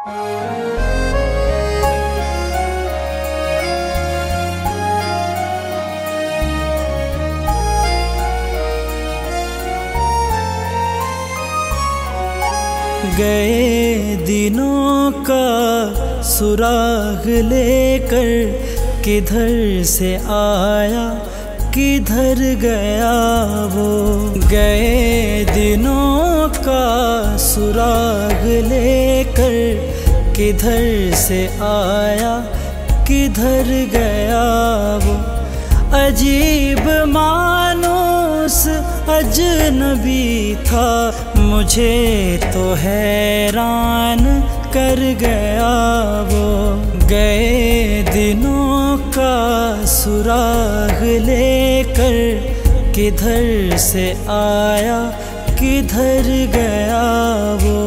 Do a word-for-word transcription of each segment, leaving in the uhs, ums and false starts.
गए दिनों का सुराग लेकर किधर से आया किधर गया वो। गए दिनों का सुराग लेकर किधर से आया किधर गया वो। अजीब मानूस अजनबी था, मुझे तो हैरान कर गया वो। गए दिनों का सुराग लेकर किधर से आया किधर गया वो।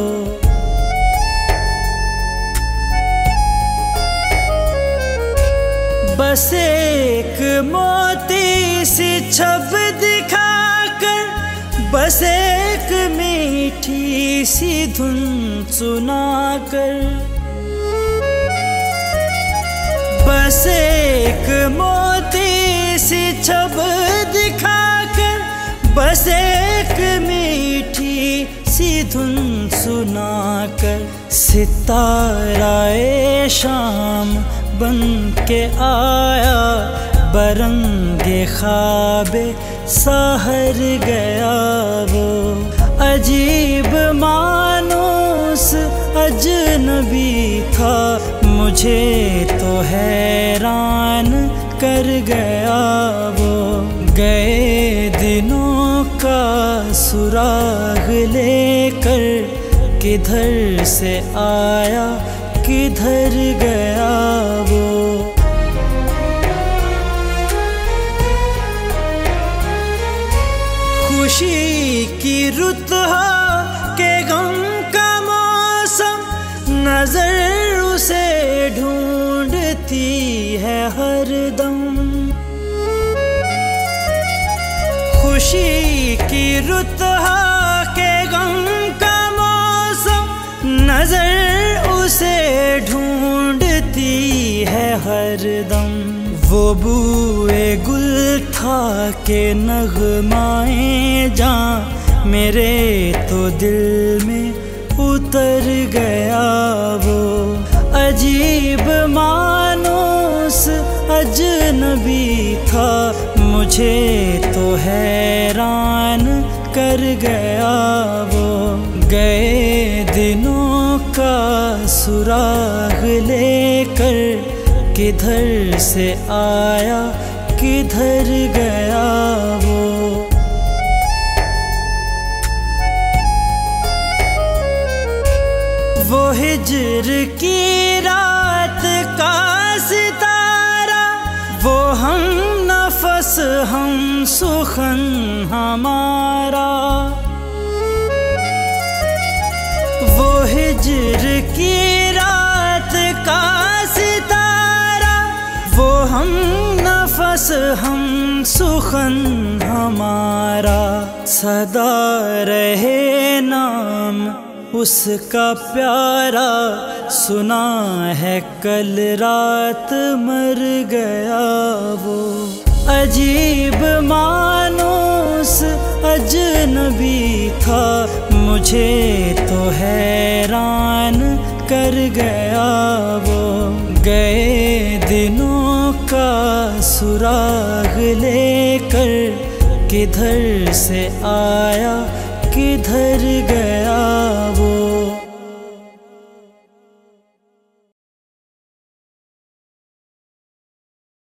बस एक मोती सी छब दिखाकर, बस एक मीठी सी धुन सुनाकर, बस एक मोती सी छब दिखाकर, बस एक मीठी सी धुन सुनाकर, सिताराए शाम बन के आया, बरंगे ख्वाबे सहर गया वो। अजीब मानूस अजनबी था, मुझे तो हैरान कर गया वो। गए दिनों का सुराग लेकर किधर से आया किधर गया वो। खुशी की रुत हो के गम का मौसम, नजर उसे ढूंढती है हरदम। खुशी की रुत हो के गम का मौसम, नजर उसे ढूंढती है हरदम। वो बूए गुल था के नगमाए जां, मेरे तो दिल में उतर गया वो। अजीब मानूस अजनबी था, मुझे तो हैरान कर गया वो। गए दिनों का सुराग लेकर किधर से आया किधर गया वो। वो हिज्र की रात का सितारा, वो हम नफस हम सुखन हमारा। वो हिज्र की रात का सितारा, वो हम नफस हम सुखन हमारा। सदा रहे नाम उसका प्यारा, सुना है कल रात मर गया वो। अजीब मानूस अजनबी था, मुझे तो हैरान कर गया वो। गए दिनों का सुराग लेकर किधर से आया किधर गया